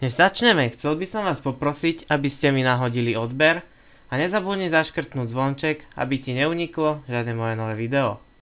Než začneme, chcel by som vás poprosiť, aby ste mi nahodili odber a nezabudni zaškrtnúť zvonček, aby ti neuniklo žiadne moje nové video.